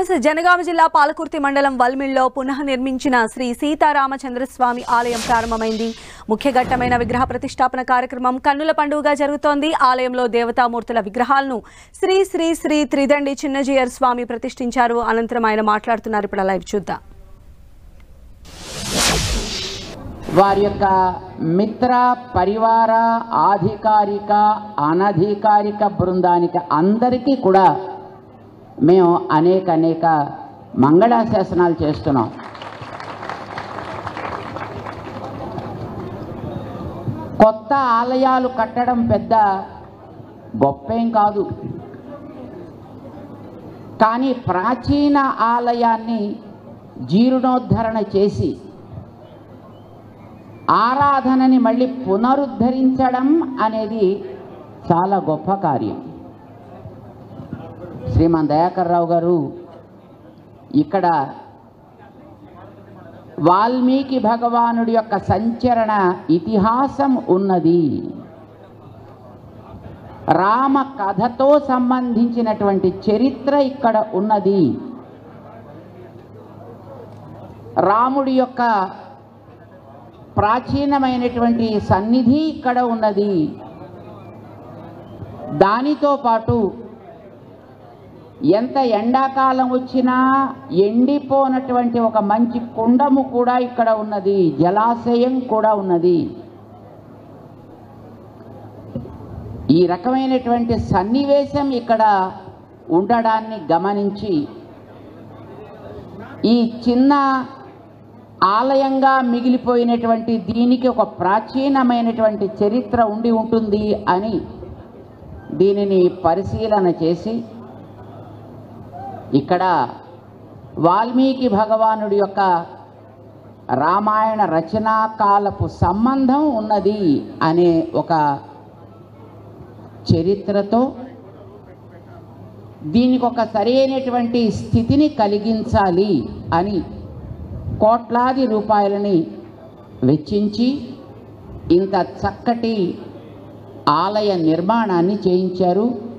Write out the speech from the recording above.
జనగామ జిల్లా పాలకుర్తి మండలం వల్మిల్లో పునః నిర్మించిన శ్రీ సీతారామచంద్రస్వామి ఆలయం ప్రారంభమైంది. ముఖ్య ఘట్టమైన విగ్రహ ప్రతిష్టాపన కార్యక్రమం కన్నుల పండుగగా జరుగుతోంది. ఆలయంలో దేవతామూర్తుల విగ్రహాలను శ్రీ శ్రీ శ్రీ త్రిదండి చిన్నజీయర్ స్వామి ప్రతిష్ఠించారు. అనంతరం ఆయన మాట్లాడుతున్నారు. ఇప్పుడు లైవ్ చూద్దాం. వారి యొక్క మిత్ర పరివార అధికారిక అనధికారిక బృందానికి అందరికీ కూడా మేము అనేక మంగళాశాసనాలు చేస్తున్నాం. కొత్త ఆలయాలు కట్టడం పెద్ద గొప్పేం కాదు, కానీ ప్రాచీన ఆలయాన్ని జీర్ణోద్ధరణ చేసి ఆరాధనని మళ్ళీ పునరుద్ధరించడం అనేది చాలా గొప్ప కార్యం. శ్రీమాన్ దయాకర్ రావు గారు ఇక్కడ వాల్మీకి భగవానుడి యొక్క సంచరణ ఇతిహాసం ఉన్నది. రామ కథతో సంబంధించినటువంటి చరిత్ర ఇక్కడ ఉన్నది. రాముడి యొక్క ప్రాచీనమైనటువంటి సన్నిధి ఇక్కడ ఉన్నది. దానితో పాటు ఎంత ఎండాకాలం వచ్చినా ఎండిపోనటువంటి ఒక మంచి కుండము కూడా ఇక్కడ ఉన్నది, జలాశయం కూడా ఉన్నది. ఈ రకమైనటువంటి సన్నివేశం ఇక్కడ ఉండడాన్ని గమనించి ఈ చిన్న ఆలయంగా మిగిలిపోయినటువంటి దీనికి ఒక ప్రాచీనమైనటువంటి చరిత్ర ఉండి ఉంటుంది అని దీనిని పరిశీలన చేసి ఇక్కడ వాల్మీకి భగవానుడి యొక్క రామాయణ రచనా కాలపు సంబంధం ఉన్నది అనే ఒక చరిత్రతో దీనికి ఒక సరైనటువంటి స్థితిని కలిగించాలి అని కోట్లాది రూపాయలని వెచ్చించి ఇంత చక్కటి ఆలయ నిర్మాణాన్ని చేయించారు.